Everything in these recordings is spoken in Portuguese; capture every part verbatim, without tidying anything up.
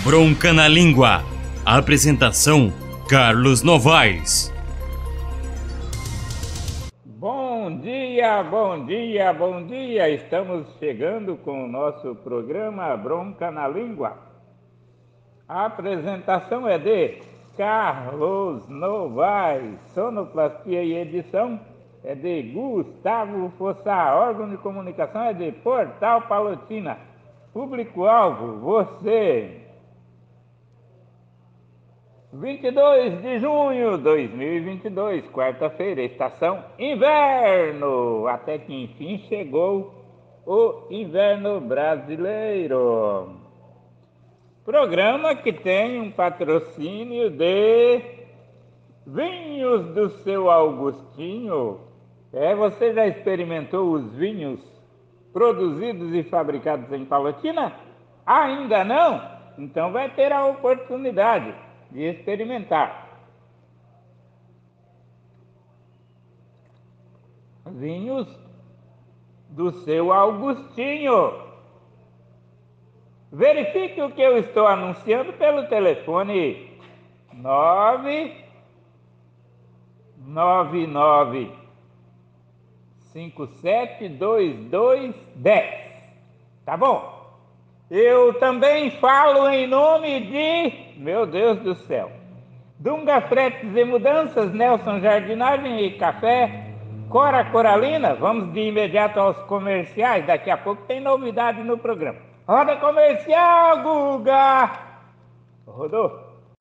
Bronca na Língua. Apresentação: Carlos Novaes. Bom dia, bom dia, bom dia! Estamos chegando com o nosso programa Bronca na Língua. A apresentação é de Carlos Novaes. Sonoplastia e edição é de Gustavo Fossá. Órgão de comunicação é de Portal Palotina. Público-alvo, você. vinte e dois de junho de dois mil e vinte e dois, quarta-feira, estação inverno. Até que enfim chegou o inverno brasileiro. Programa que tem um patrocínio de Vinhos do Seu Augustinho. É, você já experimentou os vinhos produzidos e fabricados em Palotina? Ainda não? Então vai ter a oportunidade de experimentar. Vinhos do Seu Augustinho. Verifique o que eu estou anunciando pelo telefone nove nove nove cinco sete dois dois um zero. Tá bom? Eu também falo em nome de, meu Deus do céu, Dunga Fretes e Mudanças, Nelson Jardinagem e Café, Cora Coralina. Vamos de imediato aos comerciais, daqui a pouco tem novidade no programa. Roda comercial, Guga! Rodou.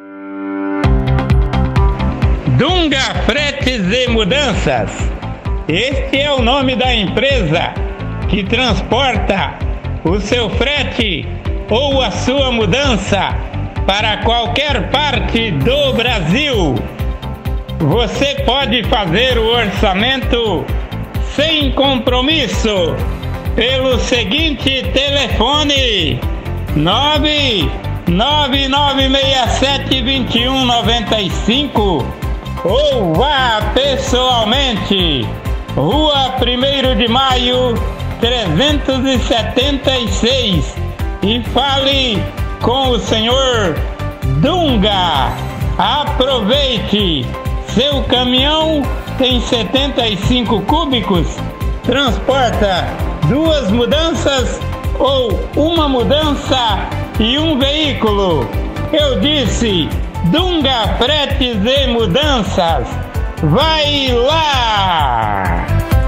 Dunga Fretes e Mudanças. Este é o nome da empresa que transporta o seu frete ou a sua mudança para qualquer parte do Brasil. Você pode fazer o orçamento sem compromisso pelo seguinte telefone: nove nove nove seis sete dois um nove cinco, ou vá pessoalmente, Rua primeiro de Maio, trezentos e setenta e seis, e fale com o senhor Dunga. Aproveite! Seu caminhão tem setenta e cinco cúbicos, transporta duas mudanças ou uma mudança e um veículo. Eu disse Dunga Fretes e Mudanças. Vai lá!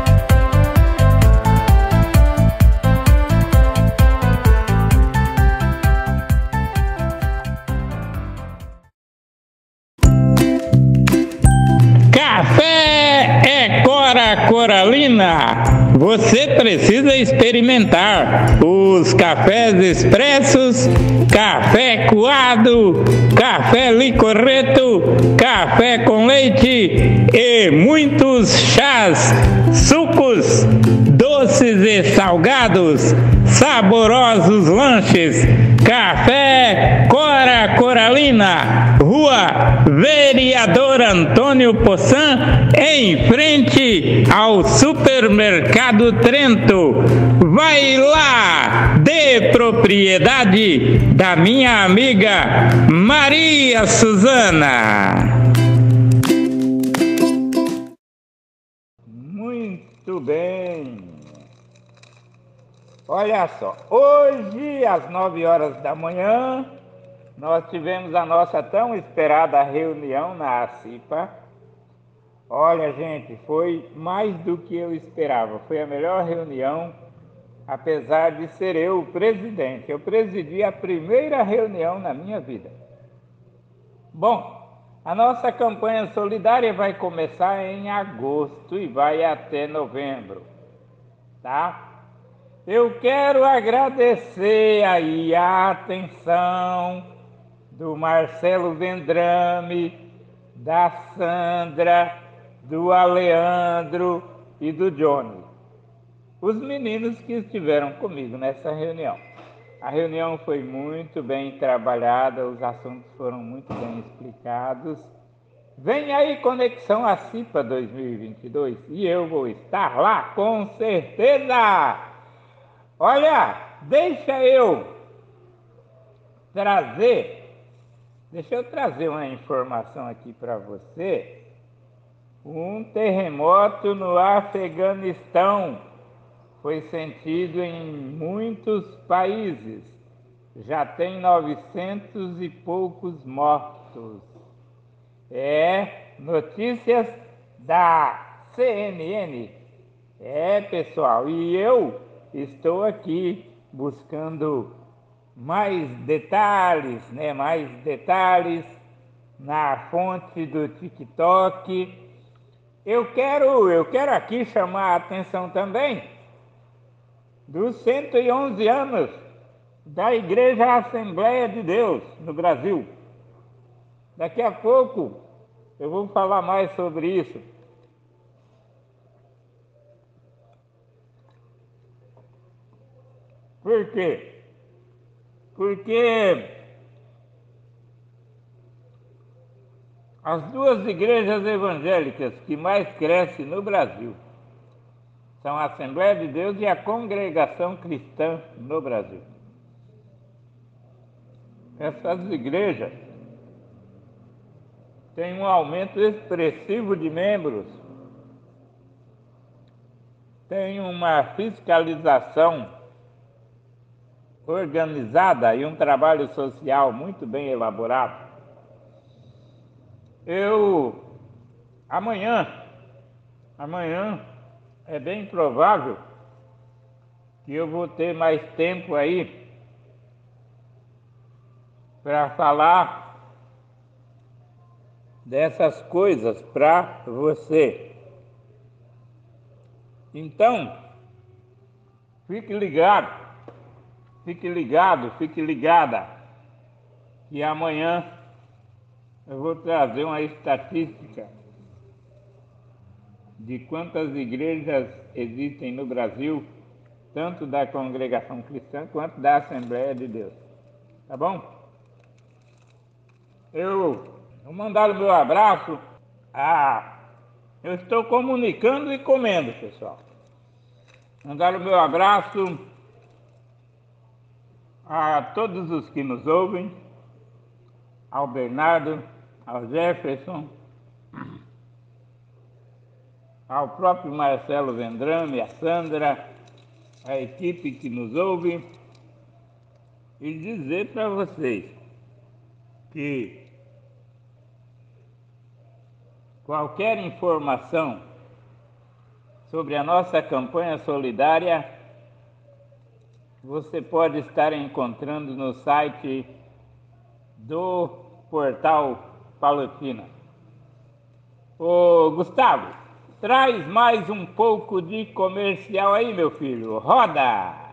Café é Cora Coralina. Você precisa experimentar os cafés expressos, café coado, café licorreto, café com leite e muitos chás, sucos, doces e salgados, saborosos lanches. Café Cora Coralina, Rua Vereador Antônio Poçan, em frente ao Supermercado Trento. Vai lá, de propriedade da minha amiga Maria Suzana. Muito bem. Olha só, hoje às nove horas da manhã nós tivemos a nossa tão esperada reunião na ACIPA. Olha, gente, foi mais do que eu esperava. Foi a melhor reunião, apesar de ser eu o presidente. Eu presidi a primeira reunião na minha vida. Bom, a nossa campanha solidária vai começar em agosto e vai até novembro, tá? Eu quero agradecer aí a atenção do Marcelo Vendrame, da Sandra, do Aleandro e do Johnny, os meninos que estiveram comigo nessa reunião. A reunião foi muito bem trabalhada, os assuntos foram muito bem explicados. Vem aí Conexão ACIPA dois mil e vinte e dois e eu vou estar lá com certeza. Olha, deixa eu trazer, deixa eu trazer uma informação aqui para você. Um terremoto no Afeganistão foi sentido em muitos países. Já tem novecentos e poucos mortos. É notícias da C N N. É, pessoal, e eu estou aqui buscando mais detalhes, né? Mais detalhes na fonte do TikTok. Eu quero, eu quero aqui chamar a atenção também dos cento e onze anos da Igreja Assembleia de Deus no Brasil. Daqui a pouco eu vou falar mais sobre isso. Por quê? Porque as duas igrejas evangélicas que mais crescem no Brasil são a Assembleia de Deus e a Congregação Cristã no Brasil. Essas igrejas têm um aumento expressivo de membros, têm uma fiscalização organizada e um trabalho social muito bem elaborado. Eu, amanhã, amanhã é bem provável que eu vou ter mais tempo aí para falar dessas coisas para você. Então, fique ligado, fique ligado, fique ligada, que amanhã eu vou trazer uma estatística de quantas igrejas existem no Brasil, tanto da Congregação Cristã quanto da Assembleia de Deus. Tá bom? Eu vou mandar o meu abraço. Ah, eu estou comunicando e comendo, pessoal. Mandar o meu abraço a todos os que nos ouvem, ao Bernardo, ao Jefferson, ao próprio Marcelo Vendrame, a Sandra, a equipe que nos ouve, e dizer para vocês que qualquer informação sobre a nossa campanha solidária você pode estar encontrando no site do Portal Palotina. Ô Gustavo, traz mais um pouco de comercial aí, meu filho. Roda!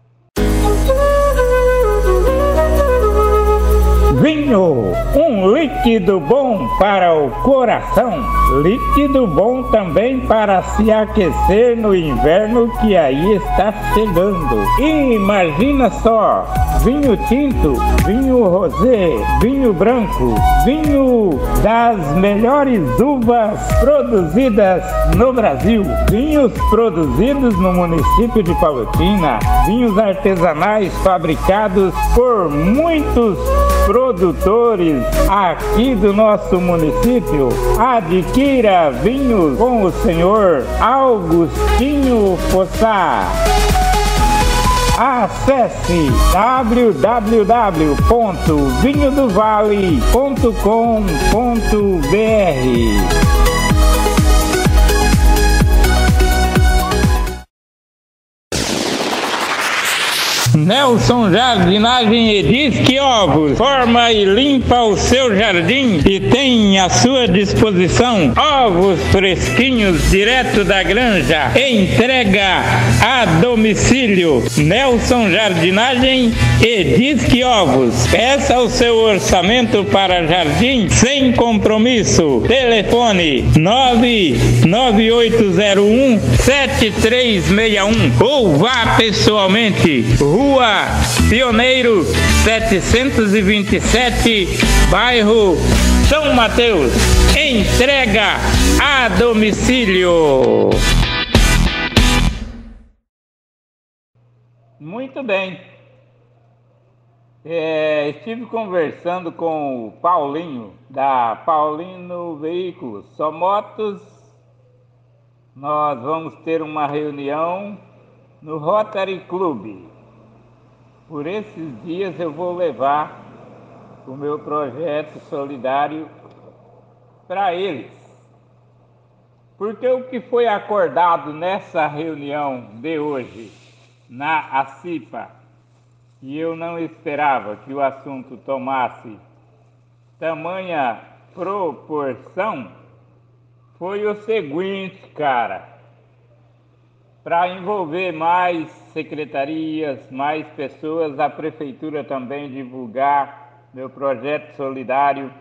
Vinho, um líquido bom para o coração, líquido bom também para se aquecer no inverno que aí está chegando. E imagina só, vinho tinto, vinho rosé, vinho branco, vinho das melhores uvas produzidas no Brasil, vinhos produzidos no município de Palotina, vinhos artesanais fabricados por muitos produtores aqui do nosso município. Adquira vinhos com o senhor Augustinho Fossá. Acesse w w w ponto vinho do vale ponto com ponto b r. Nelson Jardinagem e Disque Ovos forma e limpa o seu jardim e tem à sua disposição ovos fresquinhos direto da granja. Entrega a domicílio. Nelson Jardinagem e Disque Ovos. Peça o seu orçamento para jardim sem compromisso. Telefone nove nove oito zero um sete três seis um ou vá pessoalmente. Rua Pioneiro setecentos e vinte e sete, bairro São Mateus. Entrega a domicílio. Muito bem. É, estive conversando com o Paulinho, da Paulino Veículos, só motos. Nós vamos ter uma reunião no Rotary Club. Por esses dias eu vou levar o meu projeto solidário para eles. Porque o que foi acordado nessa reunião de hoje na ACIPA, e eu não esperava que o assunto tomasse tamanha proporção, foi o seguinte, cara: para envolver mais secretarias, mais pessoas, a prefeitura também divulgar meu projeto solidário.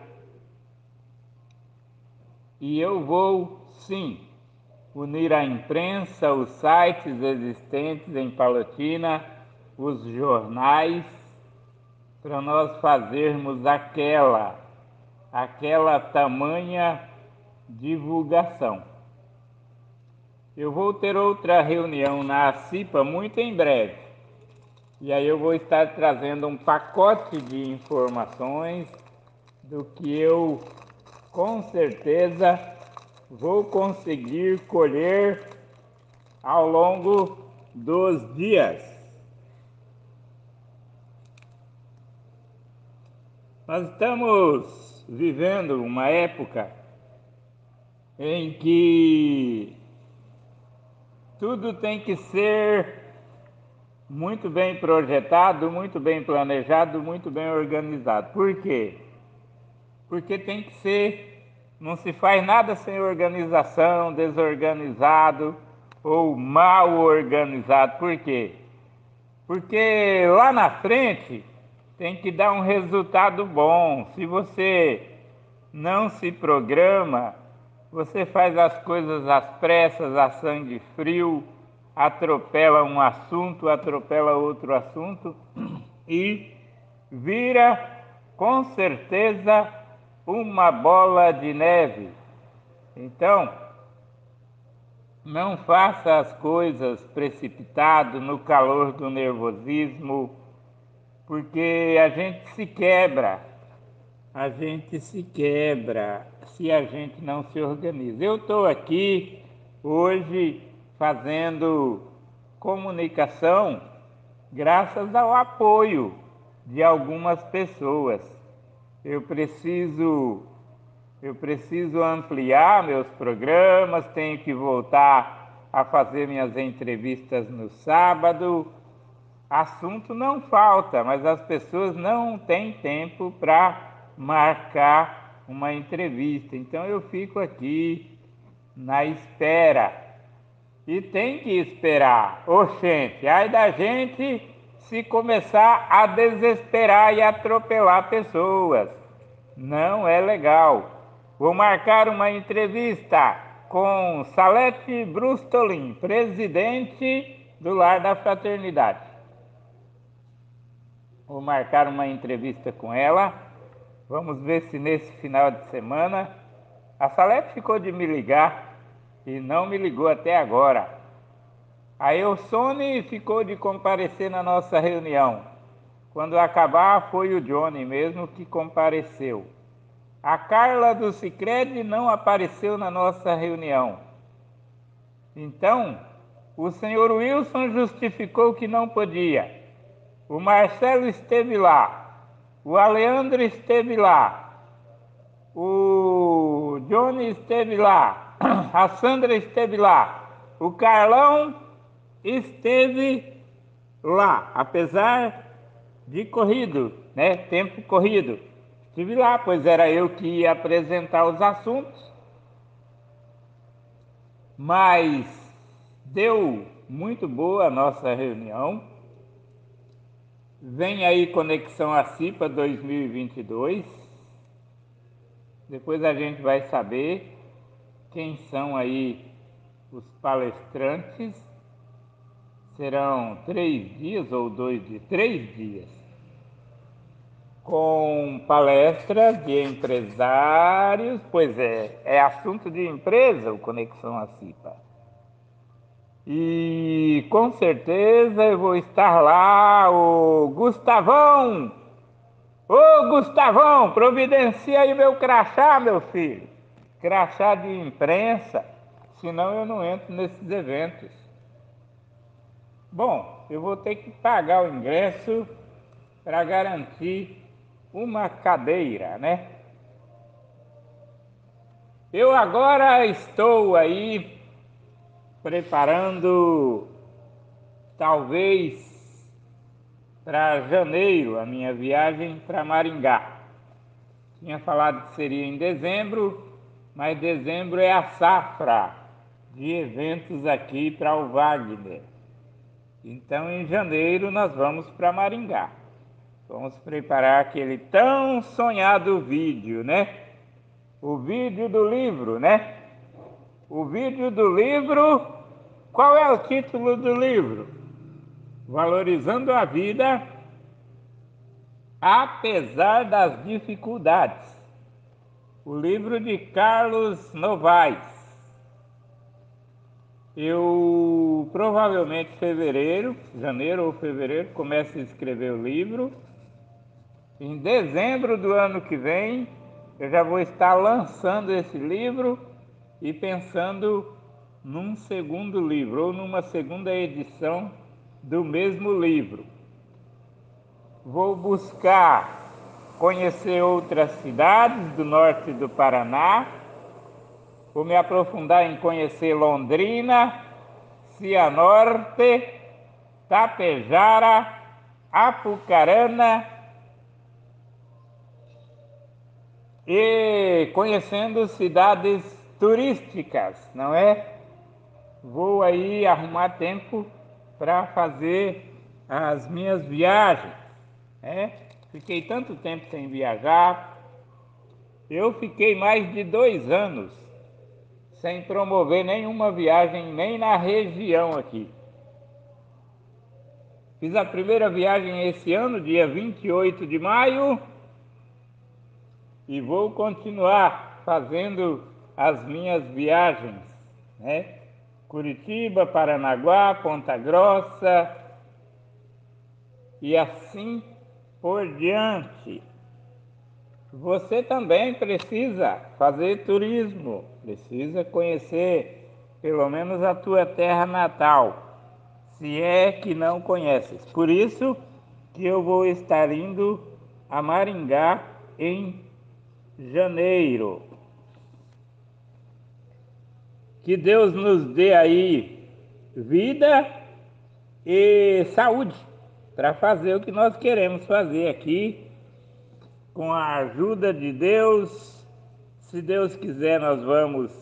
E eu vou, sim, unir a imprensa, os sites existentes em Palotina, os jornais, para nós fazermos aquela, aquela tamanha divulgação. Eu vou ter outra reunião na ACIPA muito em breve. E aí eu vou estar trazendo um pacote de informações do que eu, com certeza, vou conseguir colher ao longo dos dias. Nós estamos vivendo uma época em que tudo tem que ser muito bem projetado, muito bem planejado, muito bem organizado. Por quê? Porque tem que ser, não se faz nada sem organização, desorganizado ou mal organizado. Por quê? Porque lá na frente tem que dar um resultado bom. Se você não se programa, você faz as coisas às pressas, a sangue frio, atropela um assunto, atropela outro assunto e vira, com certeza, uma bola de neve. Então, não faça as coisas precipitado, no calor do nervosismo, porque a gente se quebra, a gente se quebra se a gente não se organiza. Eu estou aqui hoje fazendo comunicação graças ao apoio de algumas pessoas. Eu preciso, eu preciso ampliar meus programas, tenho que voltar a fazer minhas entrevistas no sábado. Assunto não falta, mas as pessoas não têm tempo para marcar uma entrevista. Então eu fico aqui na espera. E tem que esperar. Oxente, ai da gente se começar a desesperar e atropelar pessoas. Não é legal. Vou marcar uma entrevista com Salete Brustolin, presidente do Lar da Fraternidade. Vou marcar uma entrevista com ela. Vamos ver se nesse final de semana. A Salete ficou de me ligar e não me ligou até agora. A Elsone ficou de comparecer na nossa reunião. Quando acabar, foi o Johnny mesmo que compareceu. A Carla do Sicredi não apareceu na nossa reunião. Então, o senhor Wilson justificou que não podia. O Marcelo esteve lá, o Aleandro esteve lá, o Johnny esteve lá, a Sandra esteve lá, o Carlão esteve lá, apesar de corrido, né? Tempo corrido. Estive lá, pois era eu que ia apresentar os assuntos, mas deu muito boa a nossa reunião. Vem aí Conexão ACIPA dois mil e vinte e dois. Depois a gente vai saber quem são aí os palestrantes. Serão três dias ou dois dias? Três dias. Com palestras de empresários. Pois é, é assunto de empresa o Conexão ACIPA. E com certeza eu vou estar lá, o Gustavão Ô Gustavão, providencia aí meu crachá, meu filho. Crachá de imprensa, senão eu não entro nesses eventos. Bom, eu vou ter que pagar o ingresso para garantir uma cadeira, né? Eu agora estou aí preparando, talvez, para janeiro, a minha viagem para Maringá. Tinha falado que seria em dezembro, mas dezembro é a safra de eventos aqui para o Wagner. Então, em janeiro, nós vamos para Maringá. Vamos preparar aquele tão sonhado vídeo, né? O vídeo do livro, né? O vídeo do livro, qual é o título do livro? Valorizando a vida apesar das dificuldades. O livro de Carlos Novaes. Eu provavelmente fevereiro, janeiro ou fevereiro, começo a escrever o livro. Em dezembro do ano que vem, eu já vou estar lançando esse livro e pensando num segundo livro ou numa segunda edição do mesmo livro. Vou buscar conhecer outras cidades do norte do Paraná. Vou me aprofundar em conhecer Londrina, Cianorte, Tapejara, Apucarana e conhecendo cidades turísticas, não é? Vou aí arrumar tempo para fazer as minhas viagens, né? Fiquei tanto tempo sem viajar. Eu fiquei mais de dois anos sem promover nenhuma viagem, nem na região aqui. Fiz a primeira viagem esse ano, dia vinte e oito de maio, e vou continuar fazendo as minhas viagens, né? Curitiba, Paranaguá, Ponta Grossa e assim por diante. Você também precisa fazer turismo, precisa conhecer pelo menos a tua terra natal, se é que não conheces. Por isso que eu vou estar indo a Maringá em janeiro. Que Deus nos dê aí vida e saúde para fazer o que nós queremos fazer aqui. Com a ajuda de Deus, se Deus quiser, nós vamos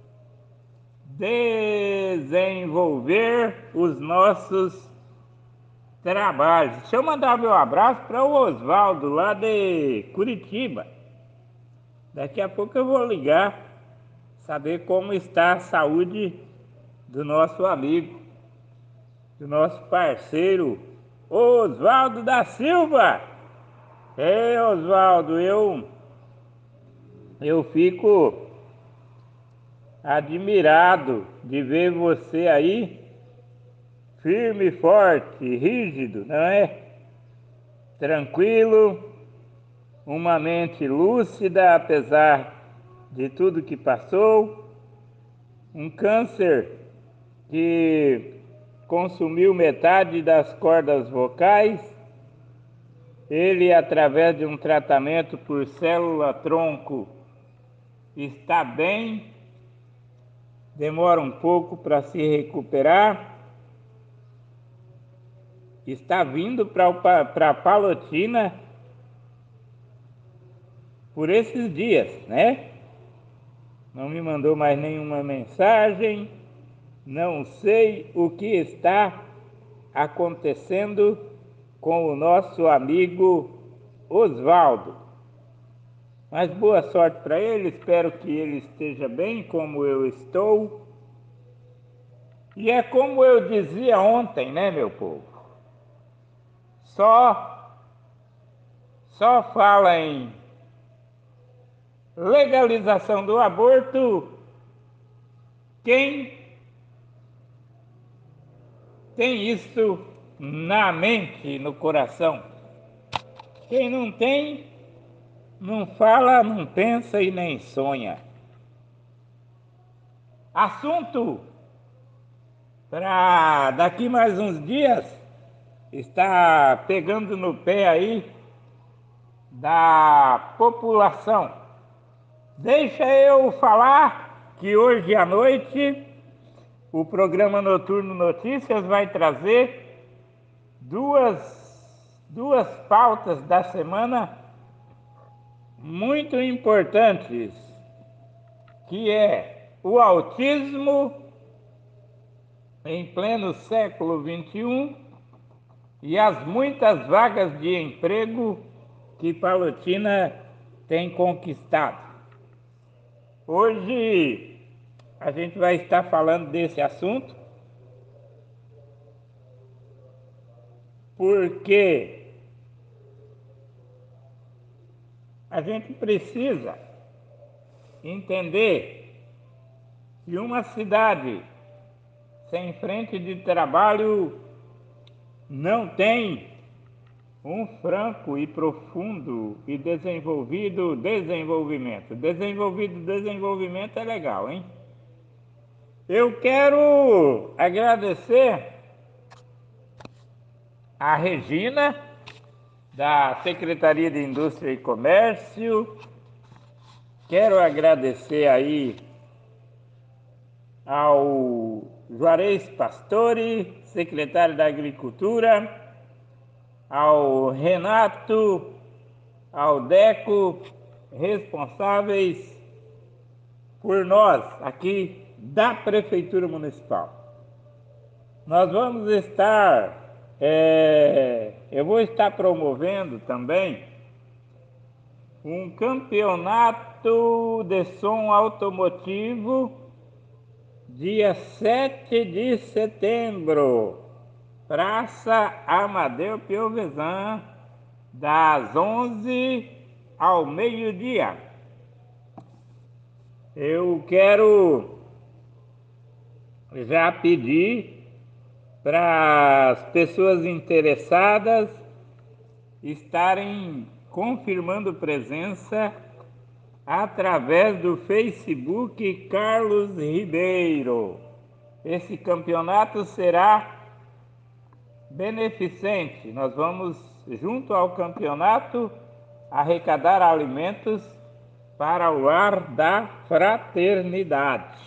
desenvolver os nossos trabalhos. Deixa eu mandar meu abraço para o Oswaldo, lá de Curitiba. Daqui a pouco eu vou ligar, saber como está a saúde do nosso amigo, do nosso parceiro, Oswaldo da Silva. Ei, Oswaldo, eu, eu fico admirado de ver você aí, firme, forte, rígido, não é? Tranquilo, uma mente lúcida, apesar de tudo que passou, um câncer que consumiu metade das cordas vocais. Ele, através de um tratamento por célula-tronco, está bem, demora um pouco para se recuperar, está vindo para a Palotina por esses dias, né? Não me mandou mais nenhuma mensagem, não sei o que está acontecendo com o nosso amigo Oswaldo. Mas boa sorte para ele, espero que ele esteja bem como eu estou. E é como eu dizia ontem, né, meu povo? Só, só fala em legalização do aborto quem tem isso na mente, no coração. Quem não tem, não fala, não pensa e nem sonha. Assunto para daqui mais uns dias está pegando no pé aí da população. Deixa eu falar que hoje à noite o programa Noturno Notícias vai trazer duas, duas pautas da semana muito importantes, que é o autismo em pleno século vinte e um e as muitas vagas de emprego que Palotina tem conquistado. Hoje a gente vai estar falando desse assunto porque a gente precisa entender que uma cidade sem frente de trabalho não tem um franco e profundo e desenvolvido desenvolvimento. Desenvolvido desenvolvimento é legal, hein? Eu quero agradecer a Regina, da Secretaria de Indústria e Comércio. Quero agradecer aí ao Juarez Pastore, secretário da Agricultura, ao Renato, ao Deco, responsáveis por nós aqui da Prefeitura Municipal. Nós vamos estar, é, eu vou estar promovendo também um campeonato de som automotivo dia sete de setembro, Praça Amadeu Piovesan, das onze ao meio-dia. Eu quero já pedir para as pessoas interessadas estarem confirmando presença através do Facebook Carlos Ribeiro. Esse campeonato será beneficente. Nós vamos, junto ao campeonato, arrecadar alimentos para o lar da fraternidade.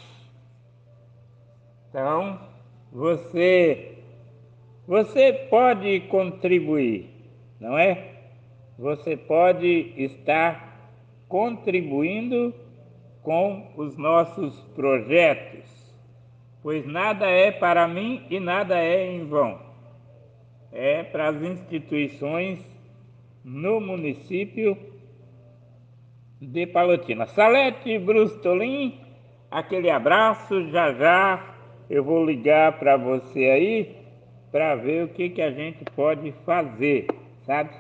Então, você, você pode contribuir, não é? Você pode estar contribuindo com os nossos projetos, pois nada é para mim e nada é em vão. É para as instituições no município de Palotina. Salete Brustolin, aquele abraço. Já já eu vou ligar para você aí para ver o que, que a gente pode fazer, sabe?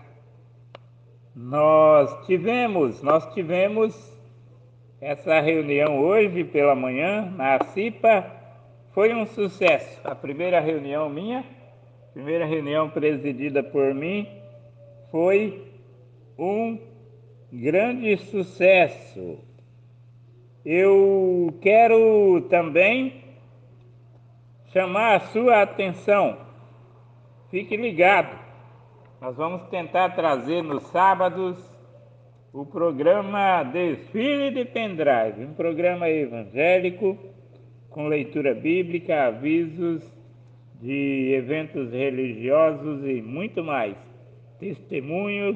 Nós tivemos, nós tivemos essa reunião hoje pela manhã na CIPA. Foi um sucesso. A primeira reunião minha, primeira reunião presidida por mim, foi um grande sucesso. Eu quero também chamar a sua atenção. Fique ligado. Nós vamos tentar trazer nos sábados o programa Desfile de Pendrive, um programa evangélico com leitura bíblica, avisos de eventos religiosos e muito mais. Testemunhos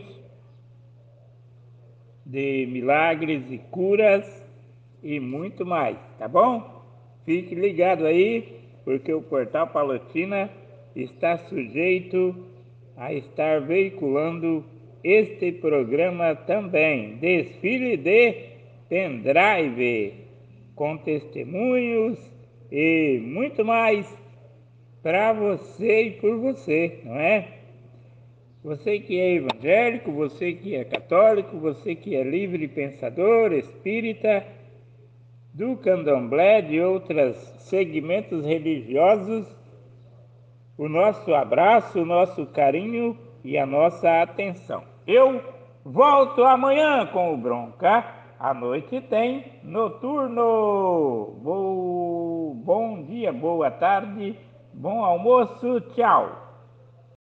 de milagres e curas e muito mais, tá bom? Fique ligado aí, porque o Portal Palotina está sujeito a estar veiculando este programa também. Desfile de Pendrive, com testemunhos e muito mais para você e por você, não é? Você que é evangélico, você que é católico, você que é livre pensador, espírita, do candomblé, de outros segmentos religiosos, o nosso abraço, o nosso carinho e a nossa atenção. Eu volto amanhã com o Bronca. À noite tem noturno. Bo... Bom dia, boa tarde, bom almoço, tchau.